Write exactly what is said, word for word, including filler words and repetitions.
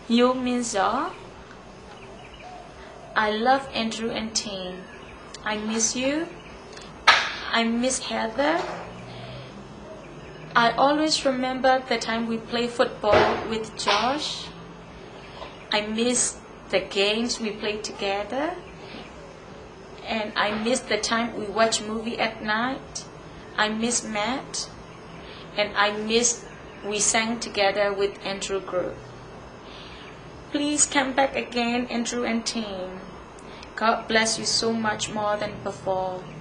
You means y'all. I love Andrew and Tim. I miss you. I miss Heather. I always remember the time we play football with Josh. I miss the games we played together. And I miss the time we watch movie at night. I miss Matt. And I miss we sang together with Andrew Group. Please come back again, Andrew and Tim. God bless you so much more than before.